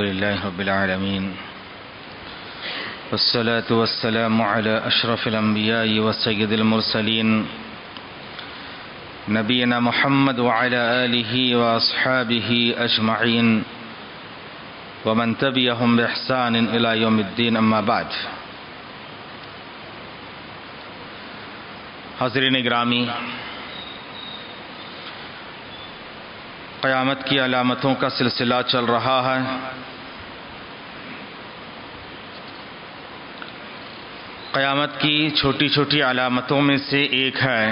لله رب العالمين والصلاة والسلام على أشرف الأنبياء وسيد المرسلين نبينا محمد وعلى آله وأصحابه أجمعين ومن تبعهم بإحسان إلى يوم الدين أما بعد. حاضرین گرامی، قیامت کی علامتوں کا سلسلہ چل رہا ہے. قیامت کی چھوٹی چھوٹی علامتوں میں سے ایک ہے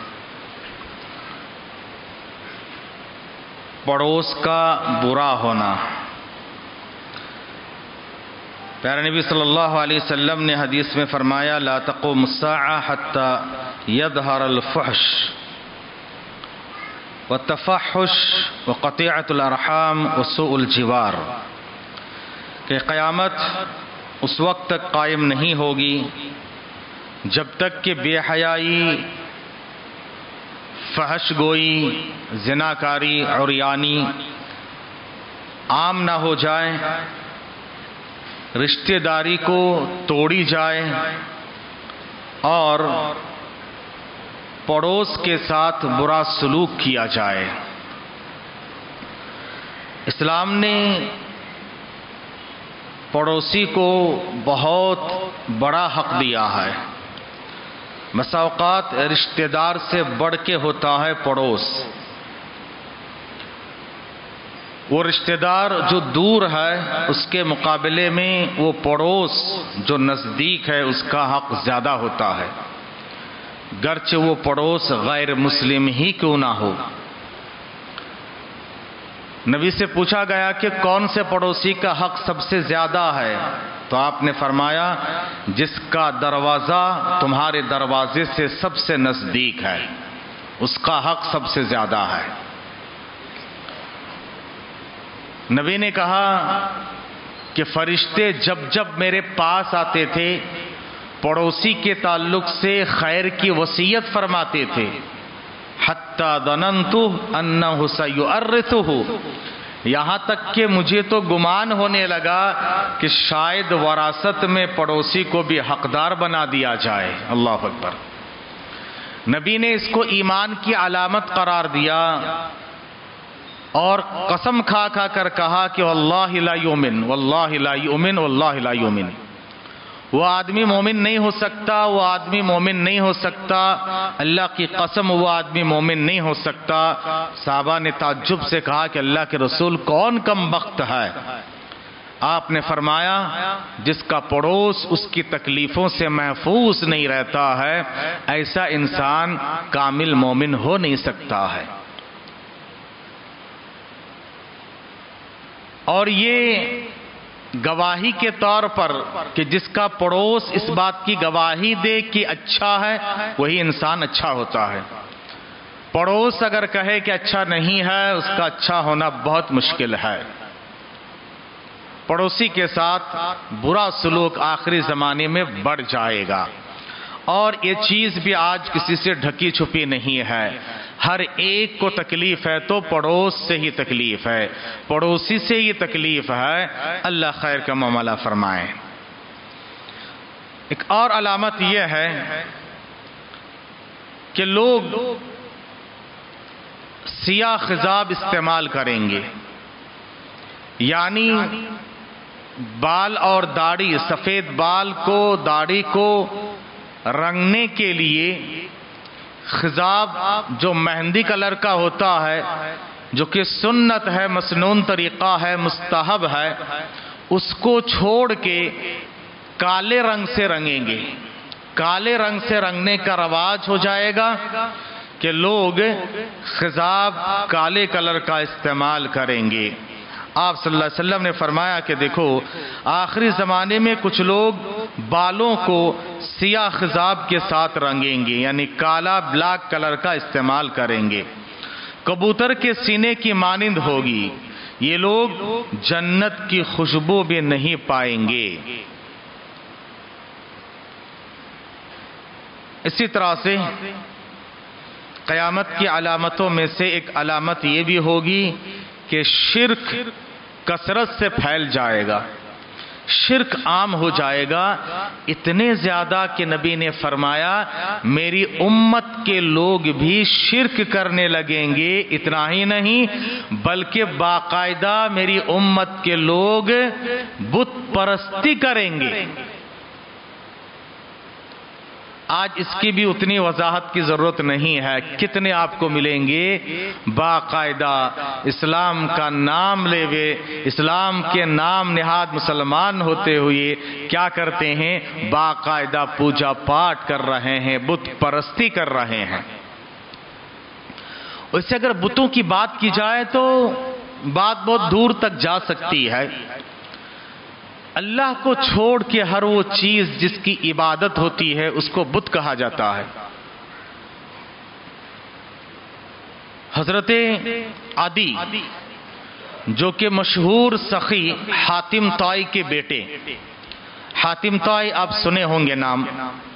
پڑوس کا برا ہونا. پیارے نبی صلی اللہ علیہ وسلم نے حدیث میں فرمایا لا تقوم الساعة حتى يظهر الفحش والتفحش وقطيعة الارحام وسوء الجوار، کہ قیامت اس وقت تک قائم نہیں ہوگی جب تک کہ بے حیائی، فحش گوئی، زناکاری، عریانی عام نہ ہو جائے، رشتہ داری کو توڑی جائے اور پڑوس کے ساتھ برا سلوک کیا جائے. اسلام نے پڑوسی کو بہت بڑا حق دیا ہے. بسا اوقات رشتہ دار سے بڑھ کے ہوتا ہے پڑوس. وہ رشتہ دار جو دور ہے اس کے مقابلے میں وہ پڑوس جو نزدیک ہے اس کا حق زیادہ ہوتا ہے، گرچہ وہ پڑوس غیر مسلم ہی کیوں نہ ہو. نبی سے پوچھا گیا کہ کون سے پڑوسی کا حق سب سے زیادہ ہے، تو آپ نے فرمایا جس کا دروازہ تمہارے دروازے سے سب سے نزدیک ہے اس کا حق سب سے زیادہ ہے. نبی نے کہا کہ فرشتے جب جب میرے پاس آتے تھے پڑوسی کے تعلق سے خیر کی وصیت فرماتے تھے، حتی ظننت انہ سیؤرثہ، یہاں تک کہ مجھے تو گمان ہونے لگا کہ شاید وراثت میں پڑوسی کو بھی حقدار بنا دیا جائے. اللہ اکبر. نبی نے اس کو ایمان کی علامت قرار دیا اور قسم کھا کھا کر کہا کہ واللہ لا یؤمن، واللہ لا یؤمن، واللہ لا یؤمن. وہ آدمی مومن نہیں ہو سکتا، وہ آدمی مومن نہیں ہو سکتا، اللہ کی قسم وہ آدمی مومن نہیں ہو سکتا. صحابہ نے تعجب سے کہا کہ اللہ کے رسول کون کم بخت ہے؟ آپ نے فرمایا جس کا پڑوس اس کی تکلیفوں سے محفوظ نہیں رہتا ہے ایسا انسان کامل مومن ہو نہیں سکتا ہے. اور یہ گواہی کے طور پر کہ جس کا پڑوس اس بات کی گواہی دے کہ اچھا ہے وہی انسان اچھا ہوتا ہے. پڑوس اگر کہے کہ اچھا نہیں ہے اس کا اچھا ہونا بہت مشکل ہے. پڑوسی کے ساتھ برا سلوک آخری زمانے میں بڑھ جائے گا، اور یہ چیز بھی آج کسی سے ڈھکی چھپی نہیں ہے. ہر ایک کو تکلیف ہے تو پڑوس سے ہی تکلیف ہے، پڑوسی سے ہی تکلیف ہے. اللہ خیر کا معاملہ فرمائے. ایک اور علامت یہ ہے کہ لوگ سیاہ خضاب استعمال کریں گے، یعنی بال اور داڑھی، سفید بال کو، داڑھی کو رنگنے کے لیے خضاب جو مہندی کلر کا ہوتا ہے، جو کہ سنت ہے، مسنون طریقہ ہے، مستحب ہے، اس کو چھوڑ کے کالے رنگ سے رنگیں گے. کالے رنگ سے رنگنے کا رواج ہو جائے گا کہ لوگ خضاب کالے کلر کا استعمال کریں گے. آپ صلی اللہ علیہ وسلم نے فرمایا کہ دیکھو آخری زمانے میں کچھ لوگ بالوں کو سیاہ خضاب کے ساتھ رنگیں گے، یعنی کالا بلیک کلر کا استعمال کریں گے. کبوتر کے سینے کی مانند ہوگی. یہ لوگ جنت کی خوشبو بھی نہیں پائیں گے. اسی طرح سے قیامت کی علامتوں میں سے ایک علامت یہ بھی ہوگی کہ شرک کثرت سے پھیل جائے گا، شرک عام ہو جائے گا، اتنے زیادہ کہ نبی نے فرمایا میری امت کے لوگ بھی شرک کرنے لگیں گے۔ اتنا ہی نہیں بلکہ باقاعدہ میری امت کے لوگ بت پرستی کریں گے۔ آج اس کی بھی اتنی وضاحت کی ضرورت نہیں ہے، کتنے آپ کو ملیں گے باقاعدہ اسلام کا نام لے ہوئے، اسلام کے نام نہاد مسلمان ہوتے ہوئے کیا کرتے ہیں؟ باقاعدہ پوجا پاٹ کر رہے ہیں، بت پرستی کر رہے ہیں۔ ویسے اگر بتوں کی بات کی جائے تو بات بہت دور تک جا سکتی ہے۔ اللہ کو چھوڑ کے ہر وہ چیز جس کی عبادت ہوتی ہے اس کو بت کہا جاتا ہے۔ حضرت عدی جو کہ مشہور سخی حاتم طائی کے بیٹے، حاتم طائی آپ سنے ہوں گے نام،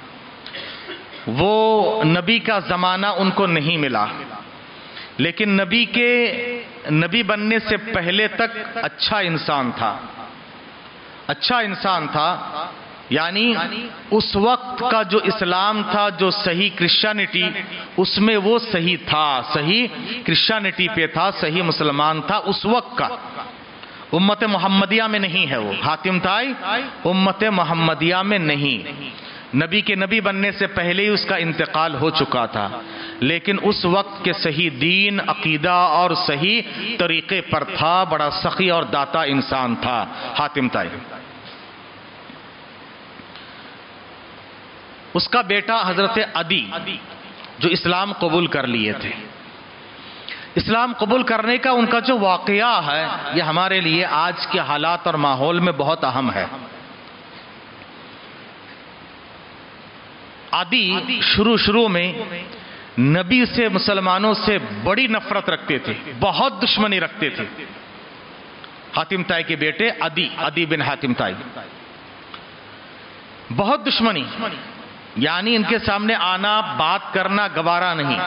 وہ نبی کا زمانہ ان کو نہیں ملا، لیکن نبی بننے سے پہلے تک اچھا انسان تھا، اچھا انسان تھا، یعنی اس وقت کا جو اسلام تھا، جو صحیح کرسچینٹی، اس میں وہ صحیح تھا، صحیح کرسچینٹی پہ تھا، صحیح مسلمان تھا اس وقت کا۔ امت محمدیہ میں نہیں ہے وہ، حاتم طائی امت محمدیہ میں نہیں، نبی کے نبی بننے سے پہلے ہی اس کا انتقال ہو چکا تھا، لیکن اس وقت کے صحیح دین، عقیدہ اور صحیح طریقے پر تھا، بڑا سخی اور داتا انسان تھا حاتم طائی۔ اس کا بیٹا حضرت عدی جو اسلام قبول کر لیے تھے، اسلام قبول کرنے کا ان کا جو واقعہ ہے یہ ہمارے لیے آج کے حالات اور ماحول میں بہت اہم ہے۔ عدی شروع میں نبی سے، مسلمانوں سے بڑی نفرت رکھتے تھے، بہت دشمنی رکھتے تھے۔ حاتم طائی کے بیٹے عدی بن حاتم طائی، بہت دشمنی، یعنی ان کے سامنے آنا، بات کرنا گوارا نہیں۔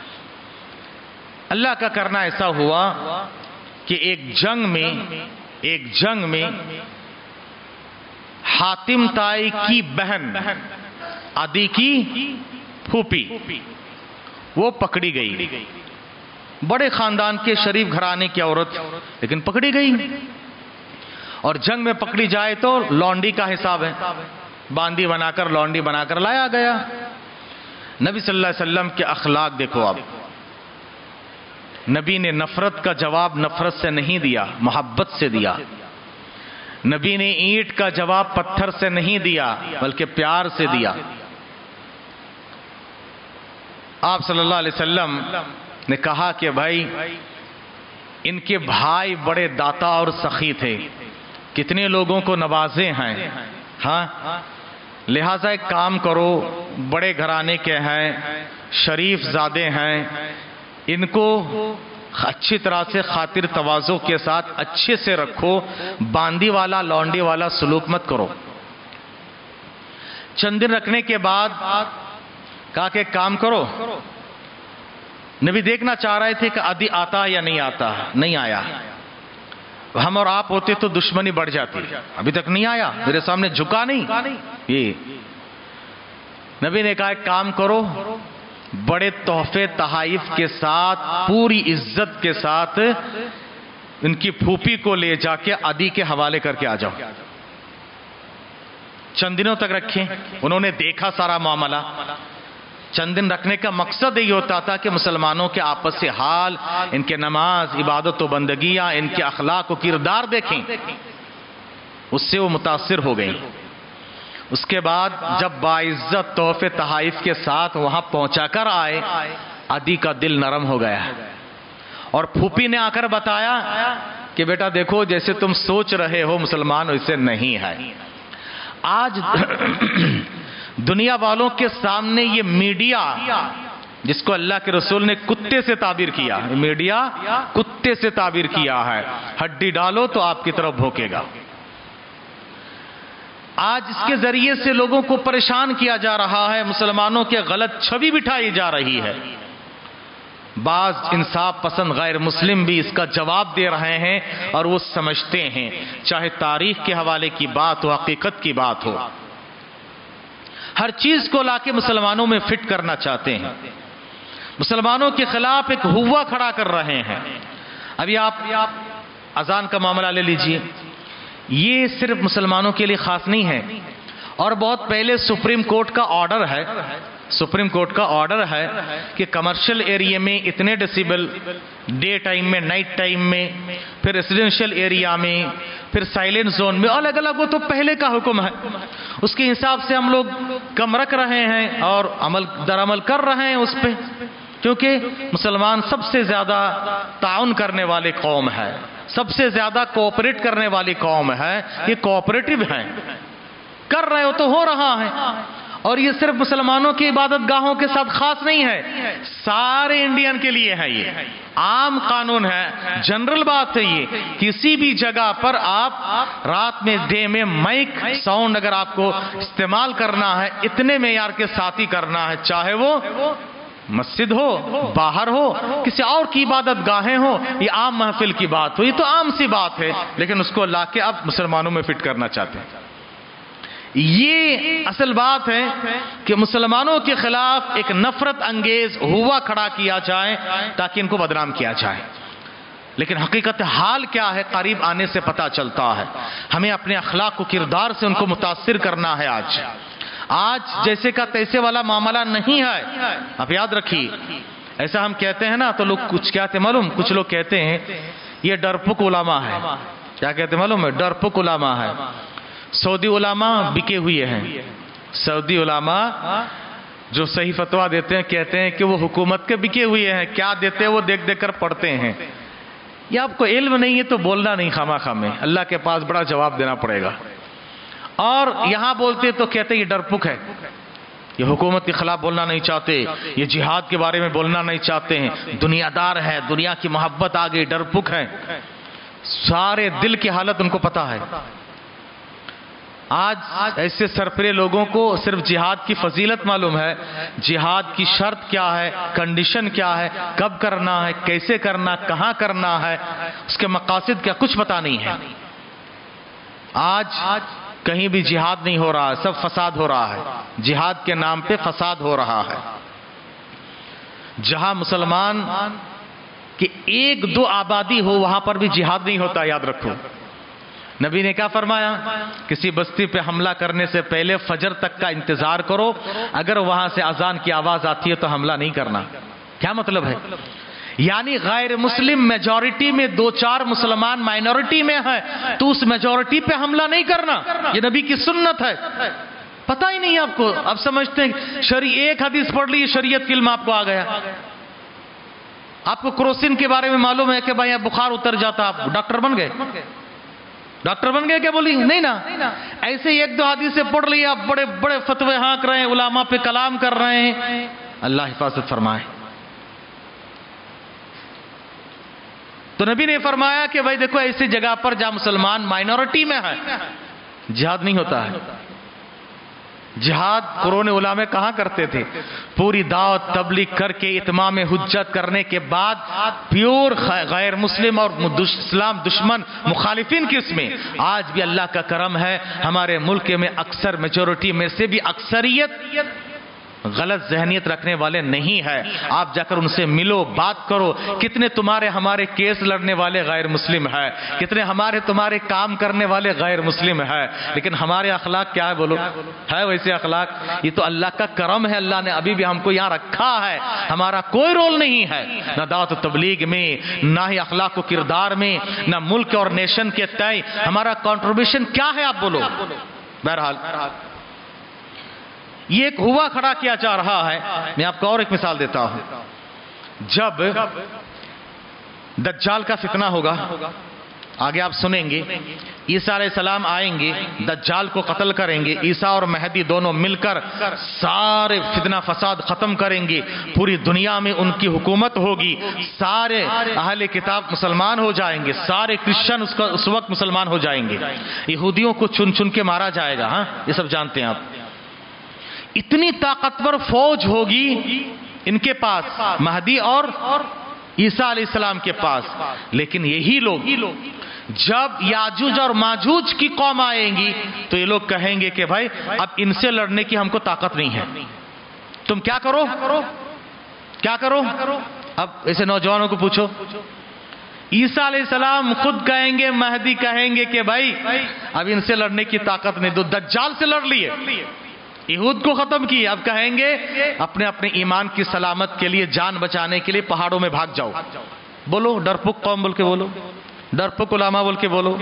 اللہ کا کرنا ایسا ہوا کہ ایک جنگ میں حاتم طائی کی بہن، عدی کی پھوپھی، وہ پکڑی گئی، بڑے خاندان کے شریف گھرانے کی عورت، لیکن پکڑی گئی۔ اور جنگ میں پکڑی جائے تو لونڈی کا حساب ہے، باندی بنا کر، لونڈی بنا کر لایا گیا۔ نبی صلی اللہ علیہ وسلم کے اخلاق دیکھو آپ، نبی نے نفرت کا جواب نفرت سے نہیں دیا، محبت سے دیا۔ نبی نے اینٹ کا جواب پتھر سے نہیں دیا بلکہ پیار سے دیا۔ آپ صلی اللہ علیہ وسلم نے کہا کہ بھائی ان کے بھائی بڑے داتا اور سخی تھے، کتنے لوگوں کو نوازے ہیں، ہاں، لہذا ایک کام کرو، بڑے گھرانے کے ہیں، شریف زادے ہیں، ان کو اچھی طرح سے خاطر تواضع کے ساتھ اچھے سے رکھو، باندی والا، لونڈی والا سلوک مت کرو۔ چند دن رکھنے کے بعد کہا کہ ایک کام کرو، نبی دیکھنا چاہ رہے تھے کہ عدی آتا یا نہیں آتا، نہیں آیا۔ ہم اور آپ ہوتے تو دشمنی بڑھ جاتی، ابھی تک نہیں آیا، میرے سامنے جھکا نہیں۔ یہ نبی نے کہا ایک کام کرو، بڑے تحفے تحائف کے ساتھ، پوری عزت کے ساتھ ان کی پھوپھی کو لے جا کے عدی کے حوالے کر کے آ جاؤ۔ چند دنوں تک رکھیں، انہوں نے دیکھا سارا معاملہ۔ چند دن رکھنے کا مقصد یہی ہوتا تھا کہ مسلمانوں کے آپس سے حال، ان کے نماز، عبادت و بندگیاں، ان کے اخلاق و کردار دیکھیں، اس سے وہ متاثر ہو گئیں۔ اس کے بعد جب باعزت تحفے تحائف کے ساتھ وہاں پہنچا کر آئے، عدی کا دل نرم ہو گیا، اور پھوپھی نے آ کر بتایا کہ بیٹا دیکھو جیسے تم سوچ رہے ہو مسلمان ویسے نہیں ہے۔ آج دنیا والوں کے سامنے یہ میڈیا، جس کو اللہ کے رسول نے کتے سے تعبیر کیا، میڈیا کتے سے تعبیر کیا ہے، ہڈی ڈالو تو آپ کی طرف بھونکے گا۔ آج اس کے ذریعے سے لوگوں کو پریشان کیا جا رہا ہے، مسلمانوں کے غلط چھوی بٹھائی جا رہی ہے۔ بعض انصاف پسند غیر مسلم بھی اس کا جواب دے رہے ہیں اور وہ سمجھتے ہیں، چاہے تاریخ کے حوالے کی بات ہو، حقیقت کی بات ہو، ہر چیز کو لا کے مسلمانوں میں فٹ کرنا چاہتے ہیں، مسلمانوں کے خلاف ایک ہوا کھڑا کر رہے ہیں۔ ابھی آپ اذان کا معاملہ لے لیجئے، یہ صرف مسلمانوں کے لیے خاص نہیں ہے، اور بہت پہلے سپریم کورٹ کا آرڈر ہے، سپریم کورٹ کا آرڈر ہے کہ کمرشل ایریا میں اتنے ڈیسیبل، ڈے ٹائم میں، نائٹ ٹائم میں، پھر ریزیڈینشل ایریا میں، پھر سائلنٹ زون میں، الگ الگ، وہ تو پہلے کا حکم ہے، اس کے حساب سے ہم لوگ کم رکھ رہے ہیں اور عمل کر رہے ہیں اس پہ، کیونکہ مسلمان سب سے زیادہ تعاون کرنے والے قوم ہے، سب سے زیادہ کوآپریٹ کرنے والی قوم ہے، یہ کوآپریٹو ہیں، کر رہے ہو تو ہو رہا ہے۔ اور یہ صرف مسلمانوں کی عبادت گاہوں کے ساتھ خاص نہیں ہے، سارے انڈین کے لیے ہے، یہ عام قانون ہے، جنرل بات ہے، یہ کسی بھی جگہ پر آپ رات میں، ڈے میں مائک ساؤنڈ اگر آپ کو استعمال کرنا ہے، اتنے معیار کے ساتھ ہی کرنا ہے، چاہے وہ مسجد ہو، باہر ہو، کسی اور کی عبادت گاہیں ہو، یہ عام محفل کی بات ہو، یہ تو عام سی بات ہے، لیکن اس کو لا کے اب مسلمانوں میں فٹ کرنا چاہتے ہیں۔ یہ اصل بات ہے کہ مسلمانوں کے خلاف ایک نفرت انگیز ہوا کھڑا کیا جائے تاکہ ان کو بدنام کیا جائے، لیکن حقیقت حال کیا ہے قریب آنے سے پتہ چلتا ہے۔ ہمیں اپنے اخلاق و کردار سے ان کو متاثر کرنا ہے۔ آج جیسے کا تیسے والا معاملہ نہیں ہے، آپ یاد رکھیے، ایسا ہم کہتے ہیں نا تو لوگ کچھ کہتے معلوم، کچھ لوگ کہتے ہیں یہ ڈرپک علماء ہے، کیا کہتے معلوم ہے؟ ڈرپک علماء ہے۔ سعودی علماء بکے ہوئے ہیں، سعودی علماء جو صحیح فتویٰ دیتے ہیں کہتے ہیں کہ وہ حکومت کے بکے ہوئے ہیں، کیا دیتے ہیں وہ دیکھ دیکھ کر پڑھتے ہیں۔ یہ آپ کو علم نہیں ہے تو بولنا نہیں خواہ میں، اللہ کے پاس بڑا جواب دینا پڑے گا۔ اور یہاں بولتے تو کہتے ہیں یہ ڈرپک ہے، یہ حکومت کے خلاف بولنا نہیں چاہتے، یہ جہاد کے بارے میں بولنا نہیں چاہتے ہیں، دنیا دار ہے، دنیا کی محبت آ گئی، ڈرپک ہے۔ سارے دل کی حالت ان کو پتا ہے۔ آج ایسے سرپرے لوگوں کو صرف جہاد کی فضیلت معلوم ہے، جہاد کی شرط کیا ہے، کنڈیشن کیا ہے، کب کرنا ہے، کیسے کرنا، کہاں کرنا ہے، اس کے مقاصد کیا، کچھ پتا نہیں ہے۔ آج کہیں بھی جہاد نہیں ہو رہا ہے، سب فساد ہو رہا ہے، جہاد کے نام پہ فساد ہو رہا ہے۔ جہاں مسلمان کی ایک دو آبادی ہو وہاں پر بھی جہاد نہیں ہوتا، یاد رکھو۔ نبی نے کیا فرمایا؟ کسی بستی پہ حملہ کرنے سے پہلے فجر تک کا انتظار کرو، اگر وہاں سے اذان کی آواز آتی ہے تو حملہ نہیں کرنا۔ کیا مطلب ہے؟ یعنی غیر مسلم میجورٹی میں دو چار مسلمان مائنورٹی میں ہے تو اس میجورٹی پہ حملہ نہیں کرنا، یہ نبی کی سنت ہے۔ پتہ ہی نہیں آپ کو، اب سمجھتے ہیں ایک حدیث پڑھ لی شریعت کی علم آپ کو آ گیا۔ آپ کو کروسین کے بارے میں معلوم ہے کہ بھائی بخار اتر جاتا، آپ ڈاکٹر بن گئے، ڈاکٹر بن گئے کیا بولی؟ نہیں نا، ایسے ہی ایک دو حدیثیں پڑھ لی، آپ بڑے بڑے فتوے ہانک رہے ہیں، علماء پہ کلام کر رہے ہیں۔ اللہ حفاظت فرمائے۔ تو نبی نے فرمایا کہ بھائی دیکھو ایسی جگہ پر جہاں مسلمان مائنورٹی میں ہے جہاد نہیں ہوتا ہے۔ جہاد قرون اولیٰ میں کہاں کرتے تھے؟ پوری دعوت تبلیغ کر کے اتمام حجت کرنے کے بعد پیور غیر مسلم اور اسلام دشمن مخالفین کی اس میں آج بھی اللہ کا کرم ہے ہمارے ملک میں اکثر میجورٹی میں سے بھی اکثریت غلط ذہنیت رکھنے والے نہیں ہے۔ آپ جا کر ان سے ملو، بات کرو، کتنے تمہارے ہمارے کیس لڑنے والے غیر مسلم ہے، کتنے ہمارے تمہارے کام کرنے والے غیر مسلم ہے، لیکن ہمارے اخلاق کیا ہے؟ بولو، ہے ویسے اخلاق؟ یہ تو اللہ کا کرم ہے، اللہ نے ابھی بھی ہم کو یہاں رکھا ہے، ہمارا کوئی رول نہیں ہے، نہ دعوت و تبلیغ میں، نہ ہی اخلاق و کردار میں، نہ ملک اور نیشن کے تئیں ہمارا کنٹریبیوشن کیا ہے؟ آپ بولو۔ بہرحال یہ ایک ہوا کھڑا کیا جا رہا ہے۔ میں آپ کو اور ایک مثال دیتا ہوں۔ جب دجال کا فتنہ ہوگا، آگے آپ سنیں گے، عیسیٰ علیہ السلام آئیں گے، دجال کو قتل کریں گے، عیسیٰ اور مہدی دونوں مل کر سارے فتنہ فساد ختم کریں گے، پوری دنیا میں ان کی حکومت ہوگی، سارے اہل کتاب مسلمان ہو جائیں گے، سارے کرسچن اس وقت مسلمان ہو جائیں گے، یہودیوں کو چن چن کے مارا جائے گا۔ ہاں، یہ سب جانتے ہیں آپ۔ اتنی طاقتور فوج ہوگی ان کے پاس مہدی اور عیسیٰ علیہ السلام کے پاس. لیکن یہی لوگ جب یاجوج اور ماجوج کی قوم آئیں گی تو یہ لوگ کہیں گے کہ بھائی اب ان سے لڑنے کی ہم کو طاقت نہیں ہے, تم کیا کرو کیا کرو. اب ایسے نوجوانوں کو پوچھو, عیسیٰ علیہ السلام خود کہیں گے, مہدی کہیں گے کہ بھائی اب ان سے لڑنے کی طاقت نہیں, تو دجال سے لڑ لیے, یہود کو ختم کی, اب کہیں گے اپنے اپنے ایمان کی سلامت کے لیے, جان بچانے کے لیے پہاڑوں میں بھاگ جاؤ. بولو ڈرپوک قوم بول کے بولو, ڈرپوک علماء بول کے بولو.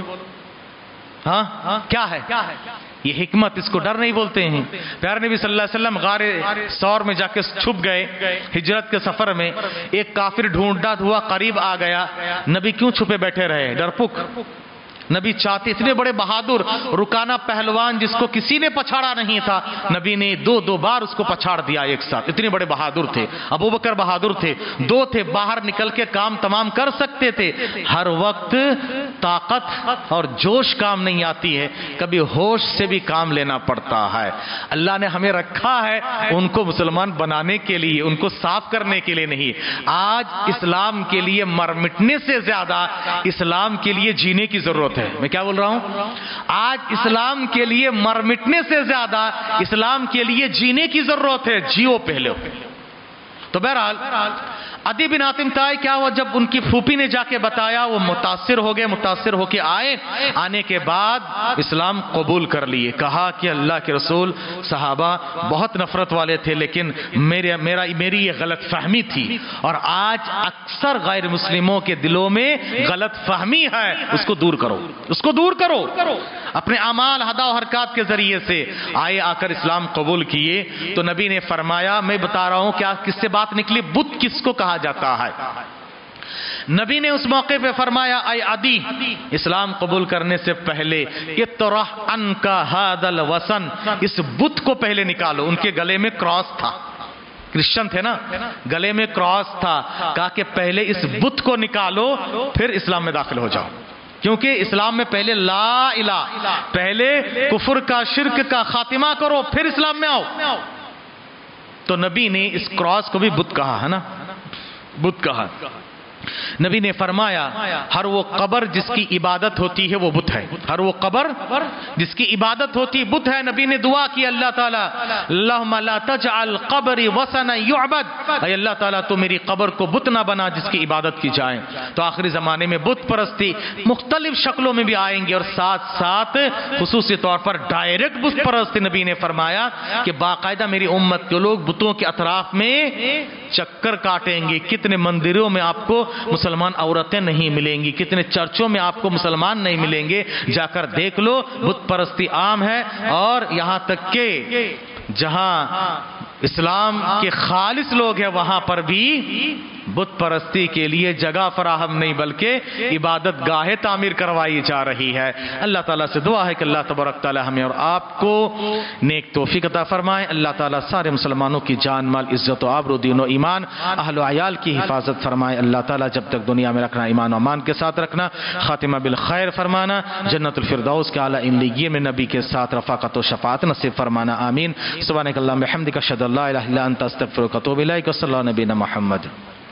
ہاں کیا ہے یہ حکمت؟ اس کو ڈر نہیں بولتے ہیں. پیارے نبی صلی اللہ علیہ وسلم غار ثور میں جا کے چھپ گئے ہجرت کے سفر میں, ایک کافر ڈھونڈتا ہوا قریب آ گیا, نبی کیوں چھپے بیٹھے رہے؟ ڈرپوک. نبی چاہتے, اتنے بڑے بہادر رکانہ پہلوان جس کو کسی نے پچھاڑا نہیں تھا, نبی نے دو بار اس کو پچھاڑ دیا ایک ساتھ. اتنے بڑے بہادر تھے. ابو بکر بہادر تھے, دو تھے, باہر نکل کے کام تمام کر سکتے تھے. ہر وقت طاقت اور جوش کام نہیں آتی ہے, کبھی ہوش سے بھی کام لینا پڑتا ہے. اللہ نے ہمیں رکھا ہے ان کو مسلمان بنانے کے لیے, ان کو صاف کرنے کے لیے نہیں. آج اسلام کے لیے مر مٹنے سے زیادہ اسلام کے لیے جینے کی ضرورت ہے. میں کیا بول رہا ہوں؟ آج اسلام کے لیے مر مٹنے سے زیادہ اسلام کے لیے جینے کی ضرورت ہے. جیو پہلے. تو بہرحال عدی بن حاتم طائی کیا ہوا, جب ان کی پھوپھی نے جا کے بتایا وہ متاثر ہو گئے, متاثر ہو کے آئے, آنے کے بعد اسلام قبول کر لیے. کہا کہ اللہ کے رسول, صحابہ بہت نفرت والے تھے لیکن میری یہ غلط فہمی تھی, اور آج اکثر غیر مسلموں کے دلوں میں غلط فہمی ہے, اس کو دور کرو, اس کو دور کرو. اپنے اعمال ادا و حرکات کے ذریعے سے آئے, آ کر اسلام قبول کیے. تو نبی نے فرمایا, میں بتا رہا ہوں کیا کس سے بات نکلی, بت کس کو کہا جاتا ہے. نبی نے اس موقع پہ فرمایا, اے عدی, اسلام قبول کرنے سے پہلے اطرح عنک ھذا الوثن, اس بت کو پہلے نکالو. ان کے گلے میں کراس تھا, کرسچن تھے نا, گلے میں کراس تھا. کہا کہ پہلے اس بت کو نکالو پھر اسلام میں داخل ہو جاؤ, کیونکہ اسلام میں پہلے لا الہ, پہلے کفر کا شرک کا خاتمہ کرو پھر اسلام میں آؤ. تو نبی نے اس کراس کو بھی بت کہا ہے نا, بت کہا. نبی نے فرمایا, ہر وہ قبر جس کی عبادت ہوتی ہے وہ بت ہے, ہر وہ قبر جس کی عبادت ہوتی ہے بت ہے. نبی نے دعا کی, اللہ تعالیٰ اللہم لا تجعل قبری وثنا یعبد, اے اللہ تعالیٰ تو میری قبر کو بت نہ بنا جس کی عبادت کی جائے. تو آخری زمانے میں بت پرستی مختلف شکلوں میں بھی آئیں گے, اور ساتھ ساتھ خصوصی طور پر ڈائریکٹ بت پرستی. نبی نے فرمایا کہ باقاعدہ میری امت کے لوگ بتوں کے اطراف میں چکر کاٹیں گے. کتنے مندروں میں آپ کو مسلمان عورتیں نہیں ملیں گی, کتنے چرچوں میں آپ کو مسلمان نہیں ملیں گے. جا کر دیکھ لو, بت پرستی عام ہے. اور یہاں تک کہ جہاں اسلام کے خالص لوگ ہیں وہاں پر بھی بت پرستی کے لیے جگہ فراہم نہیں بلکہ عبادت گاہیں تعمیر کروائی جا رہی ہے. اللہ تعالیٰ سے دعا ہے کہ اللہ تبارک تعالیٰ ہمیں اور آپ کو نیک توفیق عطا فرمائے. اللہ تعالیٰ سارے مسلمانوں کی جان مال عزت و آبرو دین و ایمان اہل و عیال کی حفاظت فرمائے. اللہ تعالیٰ جب تک دنیا میں رکھنا ایمان و امان کے ساتھ رکھنا, خاتمہ بالخیر فرمانا, جنت الفردوس کے اعلیٰ علیین میں نبی کے ساتھ رفاقت و شفاعت نصیب فرمانا. آمین. سبحانک اللہم بحمدک اشہد ان لا الہ الا انت استغفرک و اتوب الیک. صلی اللہ نبینا محمد.